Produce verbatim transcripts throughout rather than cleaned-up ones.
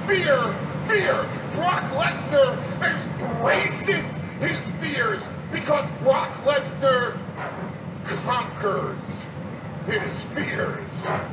fear, fear. Brock Lesnar embraces his fears because Brock Lesnar conquers his fears.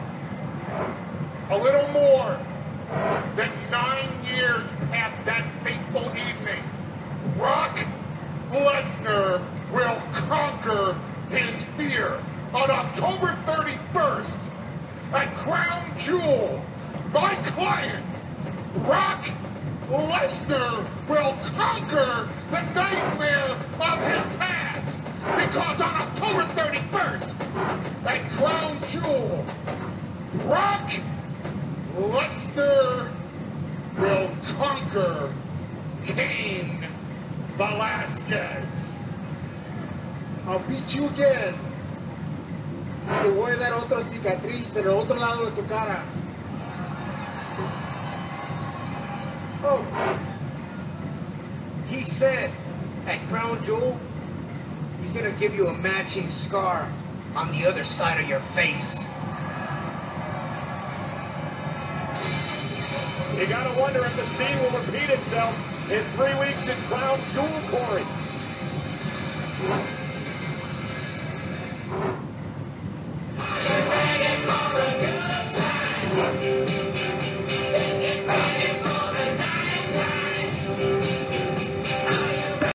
A little more than nine years past that fateful evening, Brock Lesnar will conquer his fear. On October thirty-first, at Crown Jewel, my client, Brock Lesnar, will conquer the nightmare of his past. Because on October thirty-first, at Crown Jewel, Brock Lesnar will conquer Cain Velasquez. I'll beat you again. Te voy a dar otra cicatriz en el otro lado de tu cara. Oh. He said at Crown Jewel, he's gonna give you a matching scar on the other side of your face. You gotta wonder if the scene will repeat itself in three weeks in Crown Jewel, Corey.